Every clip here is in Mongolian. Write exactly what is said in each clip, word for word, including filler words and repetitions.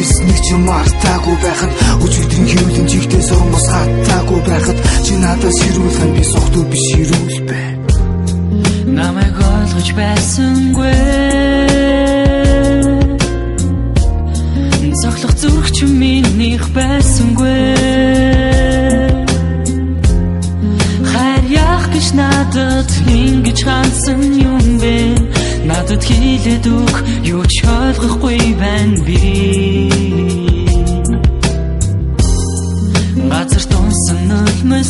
нэг ч мартаагүй байхад өчигдрийн хэвлэн чигтээ сурмус хатаагүй байхад чи надаас ирүүлхэн би сохтуу биш ирүүл бай намайг ойлгож байсангүй зохлох зүрх чи минийх байсангүй хайр яах гэж надад ингэж хандсан юм бэ надад хэлээд үг юу ч ойлгохгүй байна би газар тунсан нулимс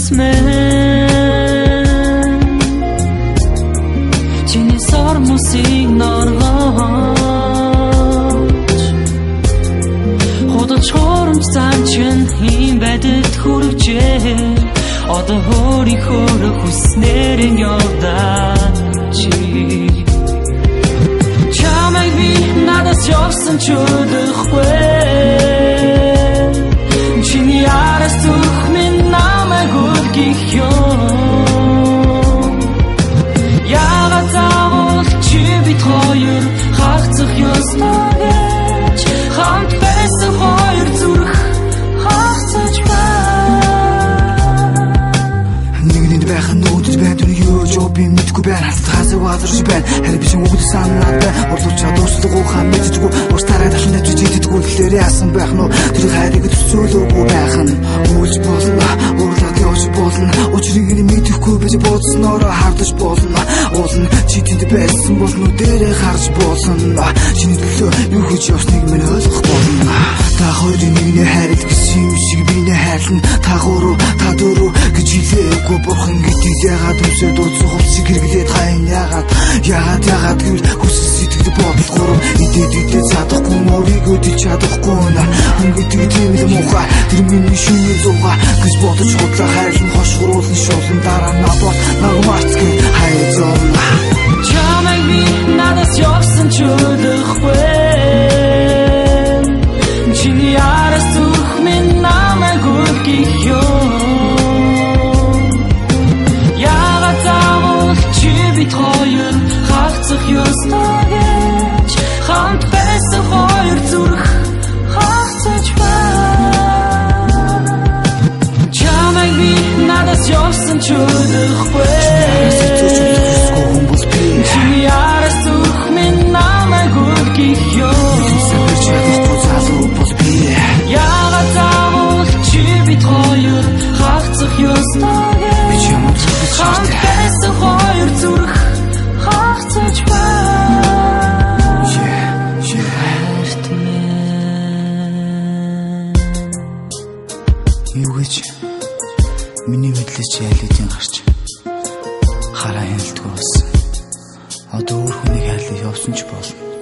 мэн чиний сормусыг норгооч худалч хоромж зам чин хин байдалд хүрвчээ одоо өөрийнхөө хүснээр нь явдаач чамайг би надаас явсан ч өдөхгүй чиний араас зүрх минь намайг үлгэх юм яагаад заавал чи бид хоёр хагцах ёстой гэж хамт байсан хоёр зүрх хагцаж байна байх нь өөдөж байдаг юу ч би мэдгүй байна хасаа вазарч байна харин би ч үгүй санаад байна урлууч чадварчлага ухаан мэддэггүй устараа талханд авчиж идэггүй тэгэхээр яасан байх нь тэр хайрыг төсөөлөөгүй байх нь үйлж болно уурлаад явж болно учрыг нь мэдэхгүй байж бодснороо хардаж болно уулна чи тэнд байсан болно дээрээ харж болно чиний төлөө юу хийж явсныг минь ойлгох болно та хоёрын нэгний хайрыг гэсэн юм шиг би нэ хайрлна та гурав та дөрөв гэж хэлээгүй бурхан гэдэг ягаад өмсөд дууцсан хувцсыг хэрэглээд хайн ягаад ягаад ягаад гэвэл хүсэл сэтгэл бодол гурав идээд идээд чадахгүй өөрийгөө диж чадахгүй нэ хүн гэдэг тийм л муухай тэр миний шүний зугаа гэж бодож худлаа хайрлан хошгруулсан шуулан дараа надад нагмарц гэ хайр зовна чамайг би надаас явсан ч өдөхгүй чиний араас зүрх минь намайг үлгэх юм яагаад заавал чи бид хоёр хагцах ёстой гэж хамт байсан хоёр зүрх хагцаж байна чамайг би надаас явсан ч өдөхгүй чиний араас зүрх минь намайг үлгэх юм яагаад заавал чи бид хоёр хагцах ёстой гэж хамт байсан хоёр зүрх хагцаж байна юу гэж миний мэдлэж ялэдийн гарч хараа хяналтгүй болсон одоо өөр хүнийг хайлаа явсан ч болно